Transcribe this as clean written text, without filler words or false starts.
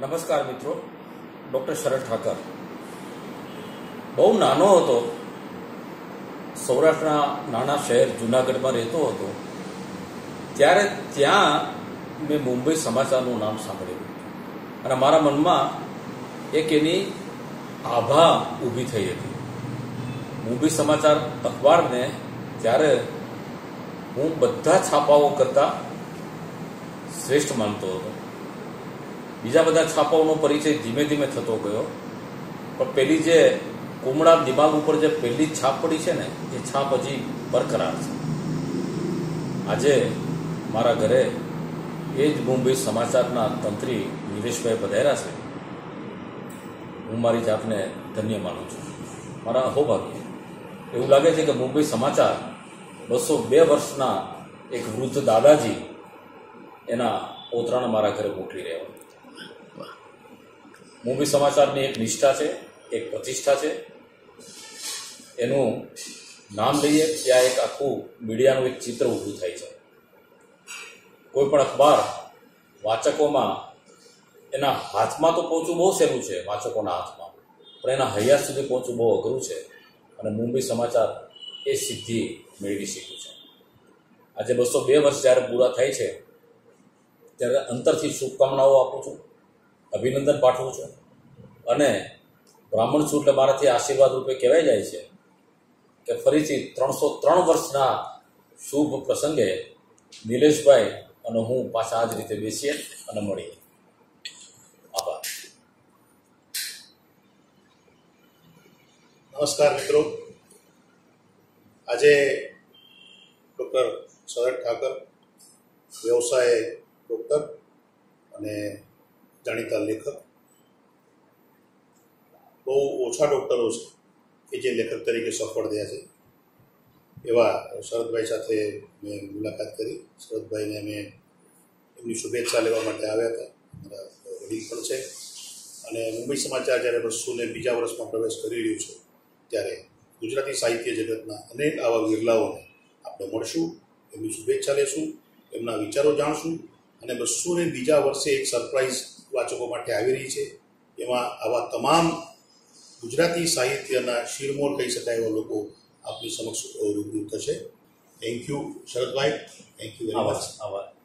નમસ્કાર મિત્રો, ડૉક્ટર શરદ ઠાકર. બહુ નાનો હતો, સૌરાષ્ટ્રના નાના શહેર જૂનાગઢમાં રહેતો હતો. ત્યારે ત્યાં મેં મુંબઈ સમાચારનું નામ સાંભળ્યું અને મારા મનમાં એક એની આભા ઊભી થઈ હતી. મુંબઈ સમાચાર અખબારને ત્યારે હું બધા છાપાઓ કરતાં શ્રેષ્ઠ માનતો હતો. બીજા બધા છાપાઓનો પરિચય ધીમે ધીમે થતો ગયો, પણ પેલી જે કુમળા દિમાગ ઉપર જે પહેલી છાપ પડી છે ને, એ છાપ હજી બરકરાર છે. આજે મારા ઘરે એ જ મુંબઈ સમાચારના તંત્રી નિલેશભાઈ પધાર્યા છે. હું મારી જાતને ધન્ય માનું છું, મારા અહોભાગ્ય. એવું લાગે છે કે મુંબઈ સમાચાર 202 વર્ષના એક વૃદ્ધ દાદાજી એના પોતરાને મારા ઘરે મોકલી રહ્યા. મુંબઈ સમાચારની એક નિષ્ઠા છે, એક પ્રતિષ્ઠા છે. એનું નામ લઈએ ત્યાં એક આખું મીડિયાનું એક ચિત્ર ઊભું થાય છે. કોઈ પણ અખબાર વાચકોમાં એના હાથમાં તો પહોંચવું બહુ સહેલું છે, વાચકોના હાથમાં, પણ એના હૈયા સુધી પહોંચવું બહુ અઘરું છે. અને મુંબઈ સમાચાર એ સિદ્ધિ મેળવી શક્યું છે. આજે 202 વર્ષ જ્યારે પૂરા થાય છે ત્યારે અંતરથી શુભકામનાઓ આપું છું, અભિનંદન પાઠવું છું. અને બ્રાહ્મણ છું એટલે મારાથી આશીર્વાદ રૂપે કહેવાય જાય છે કે ફરીથી 303 વર્ષના શુભ પ્રસંગે નિલેશભાઈ અને હું પાછા આ જ રીતે બેસીએ અને મળીએ. આભાર. નમસ્કાર મિત્રો, આજે ડૉક્ટર શરદ ઠાકર, વ્યવસાય ડૉક્ટર અને જાણીતા લેખક. બહુ ઓછા ડૉક્ટરો છે કે જે લેખક તરીકે સફળ થયા છે. એવા શરદભાઈ સાથે મેં મુલાકાત કરી. શરદભાઈને અમે એમની શુભેચ્છા લેવા માટે આવ્યા હતા. મારા વડીલ પણ છે અને મુંબઈ સમાચાર જ્યારે 202 વર્ષમાં પ્રવેશ કરી રહ્યું છે ત્યારે ગુજરાતી સાહિત્ય જગતના અનેક આવા વિરલાઓને આપણે મળશું, એમની શુભેચ્છા લેશું, એમના વિચારો જાણશું. અને 202 વર્ષે એક સરપ્રાઇઝ વાચકો માટે આવી રહી છે. એમાં આવા તમામ ગુજરાતી સાહિત્યના શિરમોર કહી શકાય એવા લોકો આપની સમક્ષ રૂબરૂ થશે. Thank you Sharadbhai, thank you very much. આભાર.